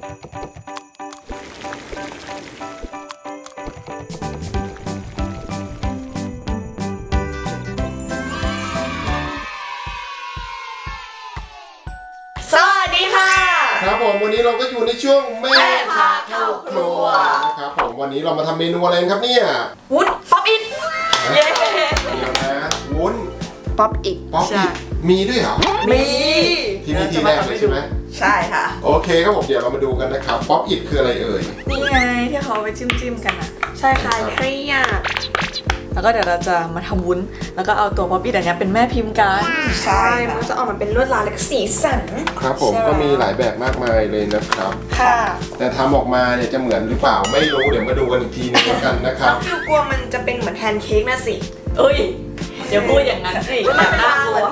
ครับผมวันนี้เราก็อยู่ในช่วงแม่พาเข้าครัวนะครับผมวันนี้เรามาทำเมนูอะไรครับเนี่ยวุ้นป๊อปอิทเย้เดี๋ยวนะวุ้นป๊อปอิทมีด้วยเหรอมีที่นี่ที่แรกเลยใช่ไหมใช่ค่ะโอเคครับผมเดี๋ยวเรามาดูกันนะครับป๊อปอิทคืออะไรเอ่ยนี่ไงที่เขาไปจิ้มกันอ่ะใช่ค่ะเครียดแล้วก็เดี๋ยวเราจะมาทำวุ้นแล้วก็เอาตัวป๊อปอิทอันนี้เป็นแม่พิมพ์กันใช่มันจะออกมาเป็นลวดลายและสีสันครับผมก็มีหลายแบบมากมายเลยนะครับค่ะแต่ทำออกมาเนี่ยจะเหมือนหรือเปล่าไม่รู้เดี๋ยวมาดูกันอีกทีนึงกันนะครับฟิวกลัวมันจะเป็นเหมือนแพนเค้กนะสิเอ้ยอย่าพูดอย่างนั้นสิมันน่ากลัว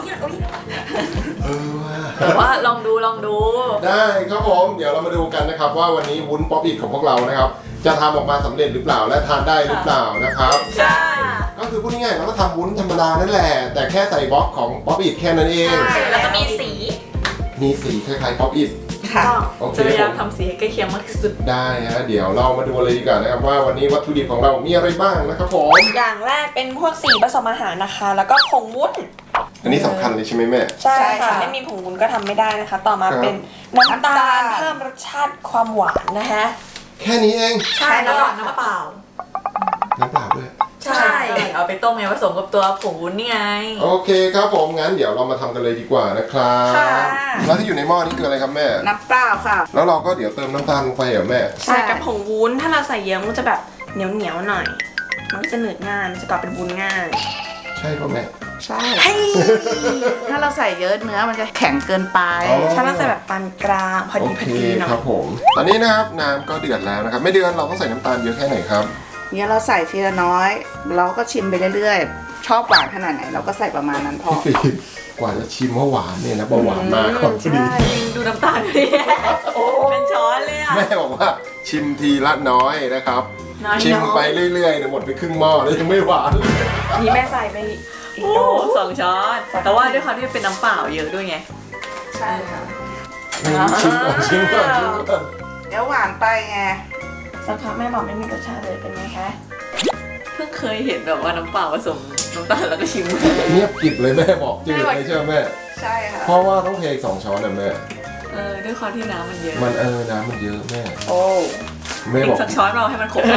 แต่ว่าลองดูได้ครับผมเดี๋ยวเรามาดูกันนะครับว่าวันนี้วุ้นป๊อปอิทของพวกเรานะครับจะทำออกมาสำเร็จหรือเปล่าและทานได้หรือเปล่านะครับใช่ก็คือพูดง่ายๆเราก็ทำวุ้นธรรมดานั่นแหละแต่แค่ใส่บล็อกของป๊อปอิทแค่นั้นเองแล้วก็มีสีคล้ายๆป๊อปอิทค่ะจะพยายามทำสีให้ใกล้เคียงมากที่สุดได้ฮะเดี๋ยวเรามาดูเลยดีกว่านะครับว่าวันนี้วัตถุดิบของเรามีอะไรบ้างนะครับผมอย่างแรกเป็นพวกสีผสมอาหารนะคะแล้วก็ผงวุ้นอันนี้สำคัญเลยใช่ไหมแม่ใช่ค่ะไม่มีผงวุ้นก็ทำไม่ได้นะคะต่อมาเป็นน้ำตาลเพิ่มรสชาติความหวานนะคะแค่นี้เองใช่น้ำเปล่าด้วยใช่เอาไปต้มไงผสมกับตัวผงวุ้นนี่ไงโอเคครับผมงั้นเดี๋ยวเรามาทำกันเลยดีกว่านะครับแล้วที่อยู่ในหม้อนี่คืออะไรครับแม่น้ำเปล่าค่ะแล้วเราก็เดี๋ยวเติมน้ำตาลลงไปเหรอแม่ใช่กับผงวุ้นถ้าเราใส่เยอะมันจะแบบเหนียวหน่อยมันก็จะหนืดง่ายมันจะกลายเป็นวุ้นง่ายใช่ป่ะแม่ใช่ถ้าเราใส่เยอะเนื้อมันจะแข็งเกินไปถ้าเราใส่แบบปานกลางพอดีเนาะครับผมตอนนี้นะครับน้ำก็เดือดแล้วนะครับไม่เดือดเราต้องใส่น้ำตาลเยอะแค่ไหนครับเนี่ยเราใส่ทีละน้อยเราก็ชิมไปเรื่อยๆชอบหวานขนาดไหนเราก็ใส่ประมาณนั้นพอกว่าจะชิมว่าหวานเนี่ยนะเบาหวานมากก่อนพอดีดูน้ำตาลดิโอ้เป็นช้อนเลยอะแม่บอกว่าชิมทีละน้อยนะครับชิมไปเรื่อยๆหมดไปครึ่งหม้อแล้วยังไม่หวานนี่แม่ใส่ไป2 ช้อนแต่ว่าด้วยความที่เป็นน้ำเปล่าเยอะด้วยไงใช่ค่ะชิมก่อนเดี๋ยวหวานไปไงสักพักแม่บอกไม่มีรสชาติเลยเป็นไงคะเพิ่งเคยเห็นแบบว่าน้ำเปล่าผสมน้ำตาลแล้วก็ชิมเงียบกริบเลยแม่บอกจืดเลยใช่ไหมแม่ใช่ค่ะเพราะว่าต้องเท2 ช้อนนะแม่ด้วยความที่น้ำมันเยอะน้ำมันเยอะแม่โอ้แม่บอกสักช้อนเราให้มันครบ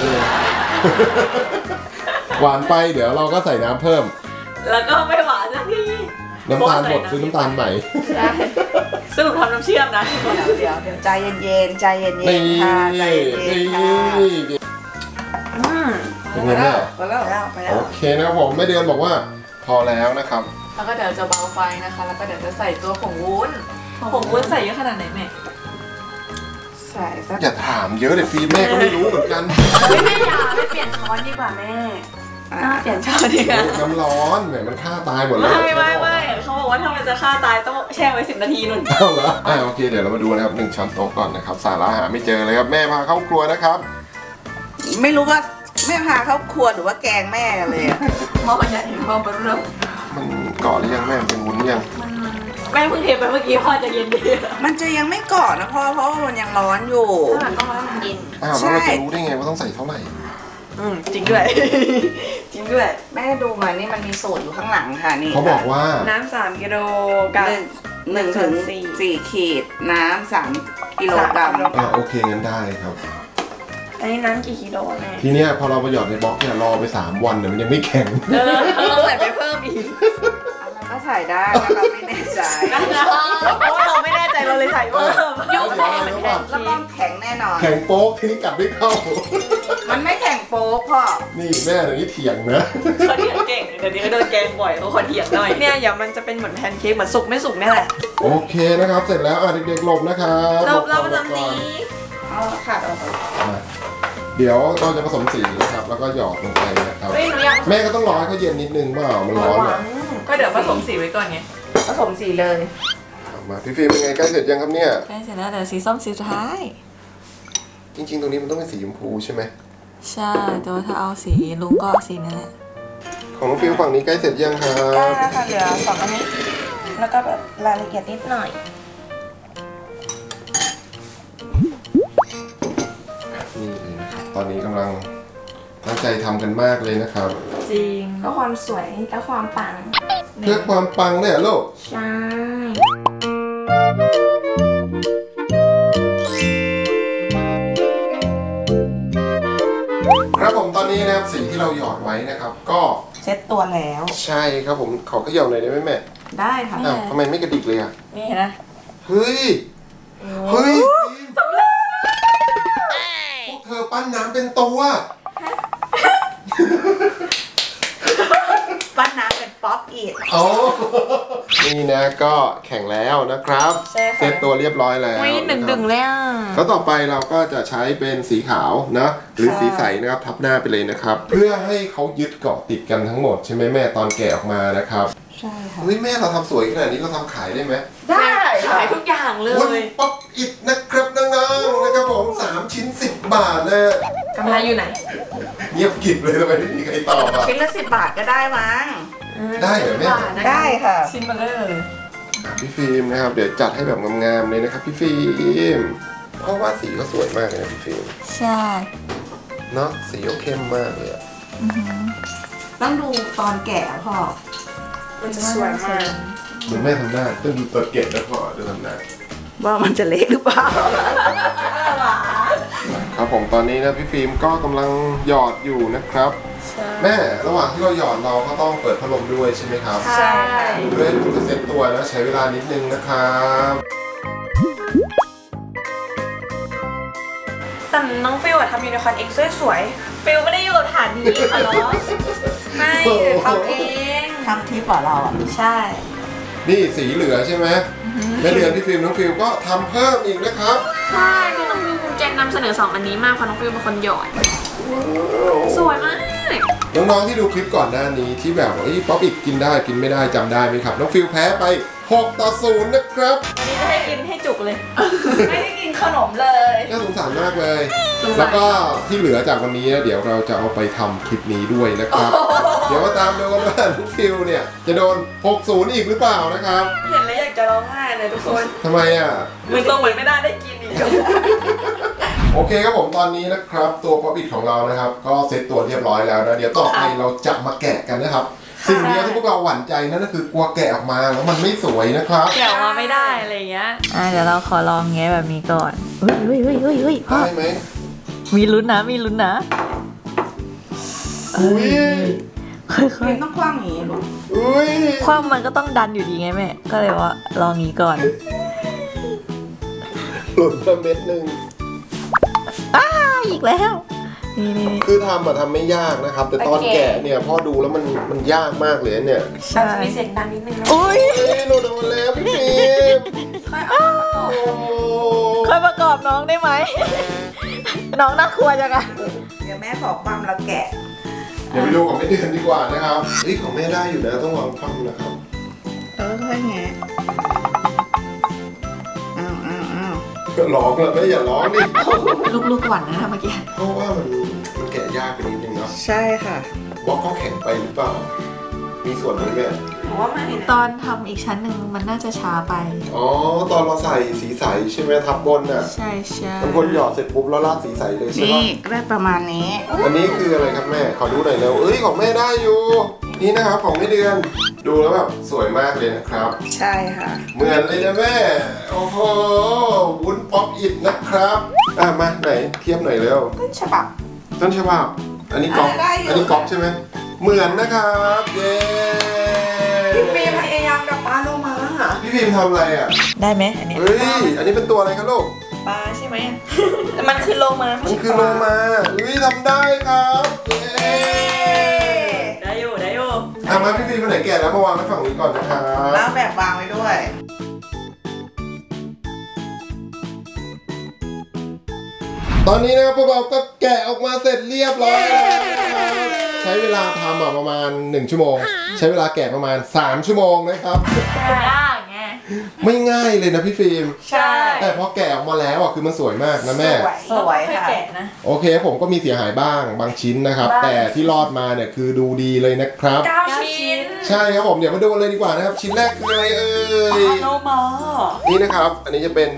หวานไปเดี๋ยวเราก็ใส่น้ำเพิ่มแล้วก็ไม่หวานสักทีน้ำตาลหมดซื้อน้ำตาลใหม่สรุปทำน้ำเชื่อมนะเดี๋ยวใจเย็นค่ะใจเย็นค่ะเป็นไงแม่โอเคนะครับผมแม่เดือนบอกว่าพอแล้วนะครับแล้วก็เดี๋ยวจะเบาไฟนะคะแล้วก็เดี๋ยวจะใส่ตัวผงวุ้นใส่เยอะขนาดไหนแม่ใส่สักอย่าถามเยอะเดี๋ยวฟีแม่ก็ไม่รู้เหมือนกันไม่เปลี่ยนช้อนดีกว่าแม่เปลี่ยนช้อนดีกว่าน้ำร้อนแหมมันฆ่าตายหมดเลยไม่เขาบอกว่าถ้ามันจะฆ่าตายต้องแช่ไว้10 นาทีนู่นเอาเหรอโอเคเดี๋ยวเรามาดูนะครับ1 ช้อนโต๊ะก่อนนะครับสาระหาไม่เจอเลยครับแม่พาเข้าครัวนะครับไม่รู้ว่าแม่พาเข้าครัวหรือว่าแกงแม่เลยหม้อใหญ่หม้อเบอร์เริ่มมันเกาะหรือยังแม่เป็นวุ้นยังแม่เพิ่งเทไปเมื่อกี้พ่อจะเย็นดีมันจะยังไม่เกาะนะพ่อเพราะว่ามันยังร้อนอยู่ต้องให้มันเย็นแล้วเราจะรู้ได้ไงว่าต้องใส่เท่าไหร่จริงด้วยแม่ดูมานี่มันมีสูตรอยู่ข้างหลังค่ะนี่เขาบอกว่าน้ำ3 กิโลกับ 1 ถึง 4 ขีดน้ำ3 กิโลกรัมโอเคงั้นได้ครับอันนี้น้ำกี่กิโลแม่ทีเนี้ยพอเราไปหยอดในบล็อกเนี่ยรอไป3 วันเนี่ยมันยังไม่แข็งเราใส่ไปเพิ่มอีกก็ใส่ได้นะเราไม่แน่ใจเพราะเราไม่แน่ใจเราเลยใส่เพิ่มยุ่งแข็งมันแข็งแล้วก็แข็งแน่นอนแข็งโป๊กที่กัดไม่เข้ามันไม่แข็งโป๊กพ่อนี่แม่เดี๋ยวนี้เถียงนะเขาเถียงเก่งเดี๋ยวนี้เขาโดนแกงบ่อยเขาขอเถียงหน่อยเนี่ยอย่ามันจะเป็นเหมือนแพนเค้กเหมือนสุกไม่สุกนี่แหละโอเคนะครับเสร็จแล้วเด็กๆหลบนะครับเราผสมสีค่ะเดี๋ยวเราจะผสมสีนะครับแล้วก็หยอดลงไปนะครับแม่ก็ต้องรอให้เขาเย็นนิดนึงเปล่ามันร้อนก็เดี๋ยวผสมสีไว้ก่อนไงผสมสีเลยมาพี่ฟิล์มเป็นไงใกล้เสร็จยังครับเนี่ยใกล้เสร็จแล้วเดี๋ยวสีส้มสีสุดท้ายจริงๆตรงนี้มันต้องเป็นสีชมพูใช่ไหมใช่แต่ว่าถ้าเอาสีลุงก็สีนั่นแหละของน้องฟิล์มฝั่งนี้ใกล้เสร็จยังครับใกล้แล้วค่ะเหลือ2 อันนี้แล้วก็แบบรายละเอียดนิดหน่อยตอนนี้กำลังตั้งใจทำกันมากเลยนะครับจริงแล้วความสวยและความปังเพื่อความปังเนี่ยลูกใช่ครับผมตอนนี้นะครับสีที่เราหยอดไว้นะครับ ก็เซ็ตตัวแล้วใช่ครับผมขอเขย่าหน่อยได้ไหมแม่ได้ค่ะอ้าวทำไมไม่กระดิกเลยอ่ะนี่เห็นไหมเฮ้ยเฮ้ยสำเร็จพวกเธอปั้นน้ำเป็นตัวปั้นน้ำเป็นป๊อปอีกโอ้นี่นะก็แข่งแล้วนะครับใช่ค่ะเซตตัวเรียบร้อยแล้วอุ้ยดึงนะครับเลยอ่ะแล้วต่อไปเราก็จะใช้เป็นสีขาวนะหรือสีใสนะครับทับหน้าไปเลยนะครับ เพื่อให้เขายึดเกาะติดกันทั้งหมดใช่ไหมแม่ตอนแกะออกมานะครับใช่ค่ะเฮ้ยแม่เราทำสวยขนาดนี้เราทำขายได้ไหมได้ขายทุกอย่างเลวุ้นยป๊อปอิดนะครับน้องๆนะครับผม3 ชิ้น 10 บาทนะกำไรอยู่ไหนเงียบกริบเลยทำไมไม่มีใครตอบอ่ะชิ้นละ10 บาทก็ได้มั้งได้เหรอแม่ได้ค่ะชิ้นมาเลยพี่ฟิล์มนะครับเดี๋ยวจัดให้แบบงามๆเลยนะครับพี่ฟิล์มเพราะว่าสีเขาสวยมากเลยนะพี่ฟิล์มใช่เนาะสีเขาเข้มมากเลยอะต้องดูตอนแก่พ่อมันจะสวยมากเหมือนแม่ทำหน้าต้องดูตัวเก็บแล้วพอดูทำหน้าว่ามันจะเละหรือเปล่าครับผมตอนนี้นะพี่ฟิล์มก็กำลังหยอดอยู่นะครับ แม่ระหว่างที่เราหยอดเราก็ต้องเปิดพัดลมด้วยใช่ไหมครับใช่เพื่อให้มันจะเซ็ตตัวนะใช้เวลานิดนึงนะครับแต่น้องฟิวอะทำยูนิคอร์นเองสวยๆฟิวไม่ได้อยู่กับฐานนี้ค่ะเนาะไม่ทำเองทำทิปเหรอเราอ่ะใช่นี่สีเหลือใช่ไหมแม่เดือนพี่ฟิล์มน้องฟิล์มก็ทำเพิ่มอีกนะครับใช่คือน้องฟิวภูมิใจนำเสนอ2 อันนี้มากเพราะน้องฟิวเป็นคนหยอด สวยมากน้องๆที่ดูคลิปก่อนหน้านี้ที่แบบว่าป๊อปอิดกินได้กินไม่ได้จำได้ไหมครับน้องฟิล์มแพ้ไป6-0นะครับวันนี้จะให้กินให้จุกเลย ไม่ได้กินขนมเลยน่าสงสารมากเลย แล้วก็ที่เหลือจากวันนี้นะเดี๋ยวเราจะเอาไปทำคลิปนี้ด้วยนะครับ เดี๋ยวมาตามดูกันว่าน้องฟิลเนี่ยจะโดน 6-0 อีกหรือเปล่านะครับเห็นแล้วอยากจะร้องไห้เลยทุกคนทำไมอ่ะมือตรงเหมือนไม่ได้กินอีกโอเคครับผมตอนนี้นะครับตัวป๊อปอิดของเรานะครับ ก็เซตตัวเรียบร้อยแล้วนะเดี๋ยวต่อไปเราจะมาแกะกันนะครับ สิ่งเดียวที่พวกเราหวั่นใจนั่นก็คือกลัวแกะออกมาแล้วมันไม่สวยนะครับแกะออกมาไม่ได้อะไรเงี้ยเดี๋ยวเราขอลองแงะแบบนี้ก่อนเฮ้ยพ่อได้ไหมมีลุ้นนะมีลุ้นนะอุ้ยค่อยมันต้องคว้างอย่างนี้ลูกอุ้ยๆความมันก็ต้องดันอยู่ดีไงแม่ก็เลยว่าลองนี้ก่อนหล่นมาเม็ดหนึ่งอีกแล้วนี่คือทำอะทำไม่ยากนะครับ แต่ตอนแกะเนี่ยพ่อดูแล้วมันยากมากเลยเนี่ยใช่จะมีเสียงดังนิดนึงนะอุ้ยเฮ้ยหลุดออกมาแล้วพี่ฟิล์มโอ้ค่อยประกอบน้องได้ไหม น้องน่ากลัวจังอะเดี๋ยวแม่ขอความเราแกะเดี๋ยวไปดูของแม่เดือนดีกว่านะครับเฮ้ยของแม่ได้อยู่นะต้องวางคว่ำนะครับค่อยๆแงะอ้าวร้องแล้วแม่อย่าร้องดิลูกๆหวั่นนะเมื่อกี้เพราะว่ามันแกะยากไปนิดนึงเนาะใช่ค่ะบล็อกเขาแข็งไปหรือเปล่า มีส่วนไหมแม่ผมว่าไม่นะตอนทำอีกชั้นหนึ่งมันน่าจะช้าไปอ๋อตอนเราใส่สีใสใช่ไหมทับบนน่ะใช่ใช่บางคนหยอดเสร็จปุ๊บแล้วราดสีใสเลยใช่นี่ปะก็ได้ประมาณนี้อันนี้คืออะไรครับแม่ขอดูหน่อยเร็วเอ้ยของแม่ได้อยู่นี่นะครับของแม่เดือนดูแล้วแบบสวยมากเลยนะครับใช่ค่ะเหมือนเลยนะแม่ โอ้โหวุ้นป๊อปอิดนะครับมาไหนเทียบหน่อยเร็วต้นฉบับต้นฉบับอันนี้ก๊อปได้อยู่อันนี้ก๊อปใช่ไหมเหมือนนะครับเย้พี่ฟิล์มพยายามกับปลาโลมาพี่พิมพ์ทำอะไรอ่ะได้ไหมอันเนี้ยเฮ้ยอันนี้เป็นตัวอะไรครับลูกปลาใช่ไหม มันคือโลมามันคือโลมาเฮ้ยทำได้ครับเย้ได้อยู่ได้อยู่มาพี่พิมพ์ไปไหนแกะแล้วมาวางไว้ฝั่งนี้ก่อนนะครับแล้วแบบวางไว้ด้วยตอนนี้นะครับพวกเราก็แกะออกมาเสร็จเรียบร้อยแล้วนะครับใช้เวลาทำประมาณ1 ชั่วโมง ใช้เวลาแกะประมาณ3 ชั่วโมงนะครับยากไงไม่ง่ายเลยนะพี่ฟิล์มใช่แต่พอแกะออกมาแล้วคือมันสวยมากนะแม่สวยค่ะแกะนะโอเคผมก็มีเสียหายบ้างบางชิ้นนะครับ แต่ที่รอดมาเนี่ยคือดูดีเลยนะครับ 9 ชิ้นใช่ครับผมเดี๋ยวมาดูกันเลยดีกว่านะครับ ชิ้นแรกคืออะไรเอ่ยโลมานี่นะครับ อันนี้จะเป็นบล็อก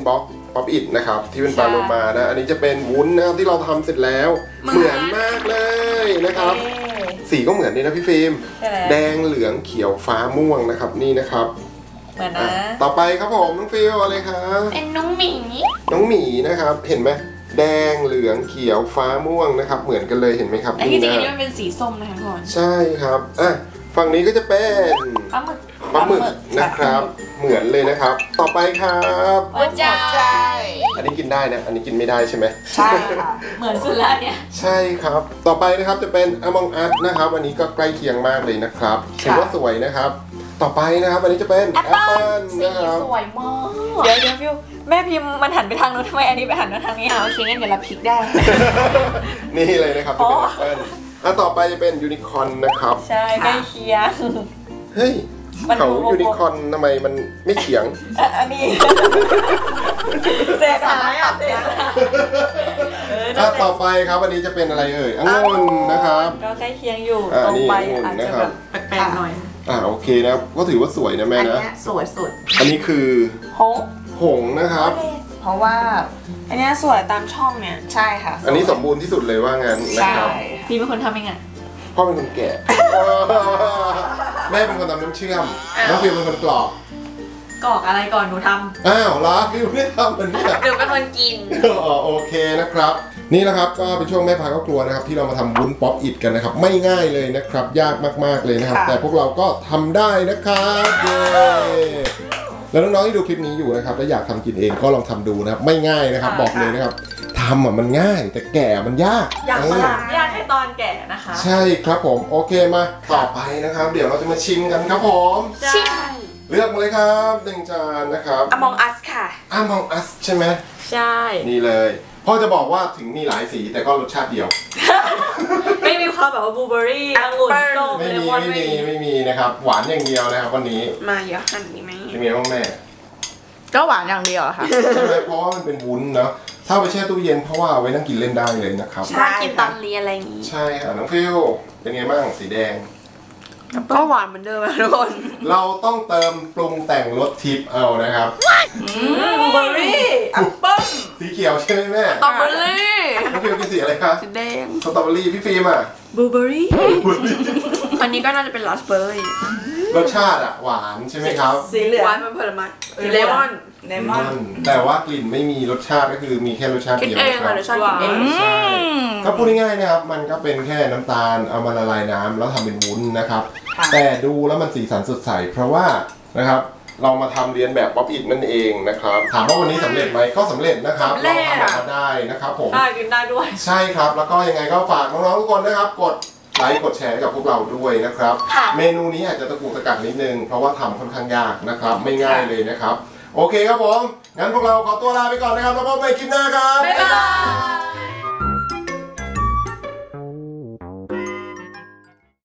ป๊อปอิทนะครับที่เป็นปลาโลมานะอันนี้จะเป็นวุ้นนะครับที่เราทำเสร็จแล้วเหมือนมากเลยนะครับสีก็เหมือนนี่นะพี่ฟิล์มแดงเหลืองเขียวฟ้าม่วงนะครับนี่นะครับเหมือนนะต่อไปครับผมน้องฟิลอะไรคะเป็นน้องหมีนะครับเห็นไหมแดงเหลืองเขียวฟ้าม่วงนะครับเหมือนกันเลยเห็นไหมครับไอ้ที่จริงอันนี้มันเป็นสีส้มนะคะทุกคนใช่ครับฝั่งนี้ก็จะเป็นปลาหมึกนะครับเหมือนเลยนะครับต่อไปครับหัวใจอันนี้กินได้นะอันนี้กินไม่ได้ใช่ไหมใช่ค่ะเหมือนสุดแล้วเนี่ยใช่ครับต่อไปนะครับจะเป็น Among Us นะครับอันนี้ก็ใกล้เคียงมากเลยนะครับถือว่าสวยนะครับต่อไปนะครับอันนี้จะเป็นแอปเปิ้ลนะครับสวยมากเดี๋ยวฟิวแม่พิมพ์มันหันไปทางนู้นทำไมอันนี้ไปหันมาทางนี้โอเคงั้นเดี๋ยวเราพลิกได้นี่เลยนะครับจะเป็นแอปเปิ้ลต่อไปจะเป็นยูนิคอร์นนะครับใช่ใกล้เคียงเฮ้ยเขายูนิคอร์นทำไมมันไม่เฉียงอันนี้เศษหายเศษต่อไปครับอันนี้จะเป็นอะไรเอ่ยองุ่นนะครับก็ใกล้เคียงอยู่ตรงไปอาจจะแบบแปลกๆหน่อยโอเคนะก็ถือว่าสวยนะแม่นะอันนี้สวยสุดอันนี้คือหงนะครับเพราะว่าอันนี้สวยตามช่องเนี่ยใช่ค่ะอันนี้สมบูรณ์ที่สุดเลยว่างั้นนะครับพี่เป็นคนทำเองพ่อเป็นคนแกะแม่เป็นคนทำน้ำเชื่อมน้องฟิวเป็นคนกรอกอะไรก่อนหนูทำเหรอฟิวไม่ทำเหมือนกันหนูเป็นคนกินโอเคนะครับนี่นะครับก็เป็นช่วงแม่พาครอบครัวนะครับที่เรามาทำวุ้นป๊อปอิทกันนะครับไม่ง่ายเลยนะครับยากมากๆเลยนะครับแต่พวกเราก็ทำได้นะครับเย้แล้วน้องๆที่ดูคลิปนี้อยู่นะครับและอยากทำกินเองก็ลองทำดูนะครับไม่ง่ายนะครับบอกเลยนะครับทำมันง่ายแต่แก่มันยากยากให้ตอนแก่นะคะใช่ครับผมโอเคมาต่อไปนะครับเดี๋ยวเราจะมาชิมกันครับผมชิมเลือกมาเลยครับ1 จานนะครับ Among Us ค่ะ Among Us ใช่ไหมใช่นี่เลยพ่อจะบอกว่าถึงมีหลายสีแต่ก็รสชาติเดียวไม่มีความแบบว่าบลูเบอร์รี่องุ่นส้มไม่มีนะครับหวานอย่างเดียวนะครับวันนี้มาเยอะขนาดนี้ไหมเป็นไงบ้างแม่ก็หวานอย่างเดียวค่ะใช่ไหมเพราะว่ามันเป็นวุ้นเนาะถ้าไปแช่ตู้เย็นเพราะว่าไว้นั่งกินเล่นได้เลยนะครับใช่กินตอนเรียนอะไรอย่างนี้ใช่ค่ะน้องฟิวเป็นไงบ้างสีแดงก็หวานเหมือนเดิมทุกคนเราต้องเติมปรุงแต่งรสทิปเอานะครับบลูเบอร์รี่แอปเปิ้ลสีเขียวใช่ไหมแม่สตรอเบอร์รี่น้องฟิวกินสีอะไรคะสีแดงสตรอเบอร์รี่พี่ฟิล์มบลูเบอร์รี่อันนี้ก็น่าจะเป็นราสเบอร์รี่รสชาติหวานใช่ไหมครับสีเหลืองหวานเป็นผลไม้เลมอนแต่ว่ากลิ่นไม่มีรสชาติก็คือมีแค่รสชาติเดียวนะครับรสชาติเองก็พูดง่ายๆนะครับมันก็เป็นแค่น้ำตาลเอามาละลายน้ำแล้วทำเป็นวุ้นนะครับแต่ดูแล้วมันสีสันสดใสเพราะว่านะครับเรามาทำเรียนแบบป๊อปอิทนั่นเองนะครับถามว่าวันนี้สำเร็จไหมก็สำเร็จนะครับเราทำออกมาได้นะครับผมได้กินได้ด้วยใช่ครับแล้วก็ยังไงก็ฝากน้องๆทุกคนนะครับกดไลค์กดแชร์กับพวกเราด้วยนะครับเมนูนี้อาจจะตะกุกตะกักนิดนึงเพราะว่าทำค่อนข้างยากนะครับไม่ง่ายเลยนะครับโอเคครับผมงั้นพวกเราขอตัวลาไปก่อนนะครับแล้วพบกันใหม่คลิปหน้าครับบ๊ายบาย